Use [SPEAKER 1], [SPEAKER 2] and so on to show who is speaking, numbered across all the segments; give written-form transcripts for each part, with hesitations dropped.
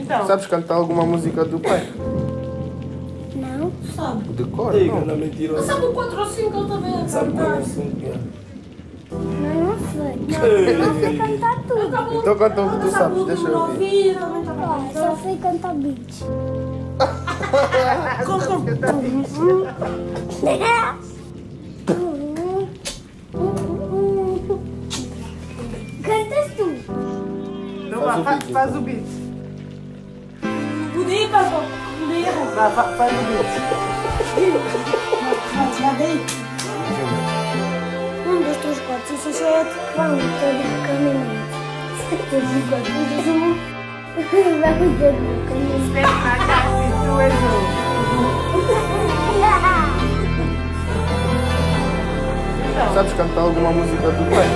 [SPEAKER 1] Então.
[SPEAKER 2] Sabes cantar alguma música do pai?
[SPEAKER 3] Não.
[SPEAKER 1] Sabe?
[SPEAKER 2] De cor?
[SPEAKER 4] Diga,
[SPEAKER 2] Não.
[SPEAKER 4] não é mentira.
[SPEAKER 1] Sabe o 4 ou 5 ele também a
[SPEAKER 4] Sabe qual é o
[SPEAKER 1] cantar.
[SPEAKER 4] assunto?
[SPEAKER 3] Não sei. Não sei cantar tudo.
[SPEAKER 2] Então canta o que tu sabes, deixa eu ouvir.
[SPEAKER 3] Ó, só sei cantar beats. Cantas tu.
[SPEAKER 1] Não,
[SPEAKER 2] Faz o
[SPEAKER 1] vá,
[SPEAKER 2] beat,
[SPEAKER 1] faz
[SPEAKER 2] então.
[SPEAKER 1] o beat. Podia, faz Vá, faz o beat. Já dei.
[SPEAKER 3] 1, 2, 3, 4, 5, 6, 7. Vamos todo caminhante. 3, 4, 5, 1. Vamos todo caminhante.
[SPEAKER 1] Espera na casa e tu és o.
[SPEAKER 2] Sabes cantar alguma música do pai?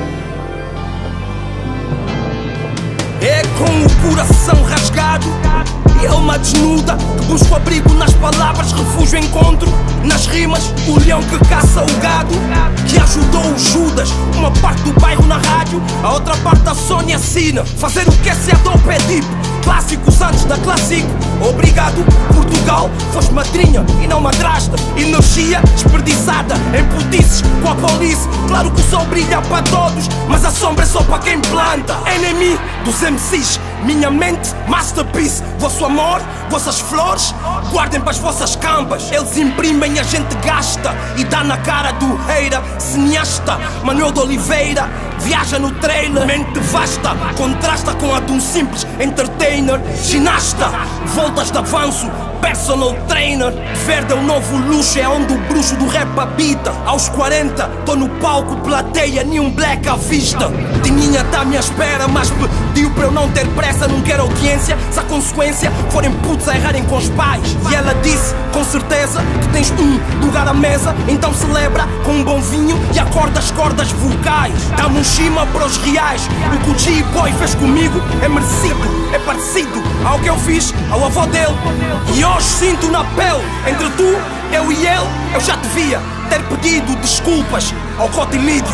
[SPEAKER 5] É com o coração rasgado e alma desnuda que busco abrigo nas palavras, refúgio encontro nas rimas, o leão que caça o gado, que ajudou o Judas, uma parte do bairro na rádio, a outra parte a Sônia assina. Fazer o que esse Adobe é deep, clássicos antes da Classic. Obrigado Portugal, foste madrinha e não madrasta. Energia desperdiçada em putices com a police. Claro que o sol brilha para todos, mas a sombra é só para quem planta. Enemy dos MCs, minha mente, masterpiece. Vosso amor, vossas flores, guardem para as vossas campas. Eles imprimem, a gente gasta e dá na cara do reira. Cineasta, Manuel de Oliveira, viaja no trailer. Mente vasta, contrasta com a de um simples entertainer. Ginasta, voltas de avanço, personal trainer. Verde é o novo luxo, é onde o bruxo do rap habita. Aos 40, tô no palco, plateia, nenhum black à vista. Tininha tá à minha espera, mas pediu para eu não ter pressa. Não quero audiência, se a consequência forem putos a errarem com os pais. E ela disse, com certeza, que tens um lugar à mesa. Então celebra com um bom vinho e acorda as cordas vocais. Dá-me um cima para os reais. O que o G-Boy fez comigo é merecido, é parecido ao que eu fiz ao avô dele. E hoje sinto na pele, entre tu, eu e ele, eu já devia ter pedido desculpas ao cotilídeo.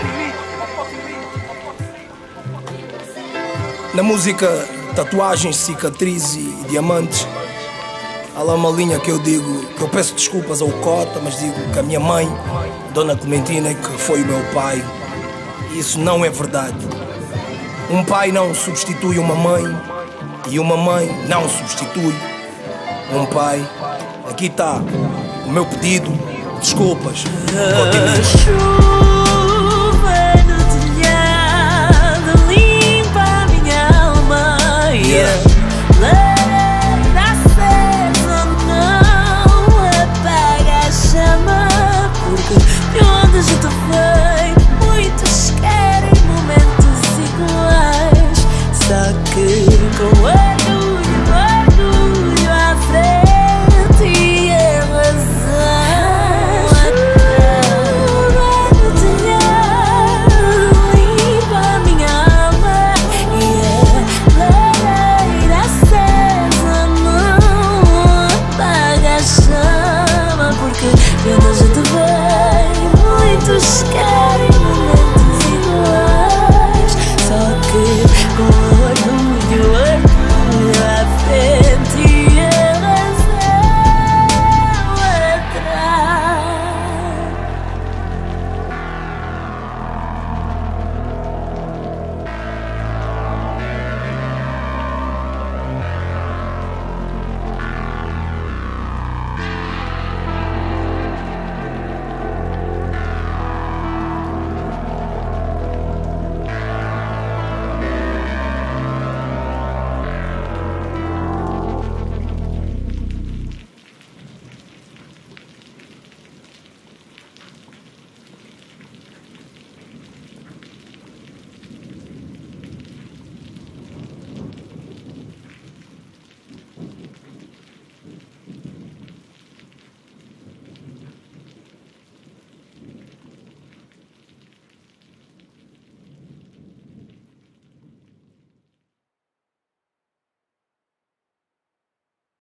[SPEAKER 5] Na música tatuagens, cicatrizes e diamantes, há lá uma linha que eu digo, que eu peço desculpas ao Cota, mas digo que a minha mãe, Dona Clementina, que foi o meu pai, e isso não é verdade. Um pai não substitui uma mãe e uma mãe não substitui um pai. Aqui está o meu pedido, desculpas.
[SPEAKER 6] A chuva no telhado limpa a minha alma.